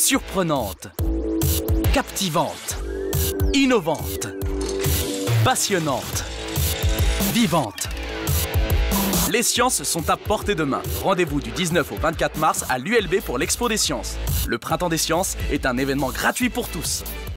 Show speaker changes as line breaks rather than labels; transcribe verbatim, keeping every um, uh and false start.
surprenante, captivante, innovante, passionnante, vivante. Les sciences sont à portée de main. Rendez-vous du dix-neuf au vingt-quatre mars à l'U L B pour l'Expo des sciences. Le Printemps des sciences est un événement gratuit pour tous.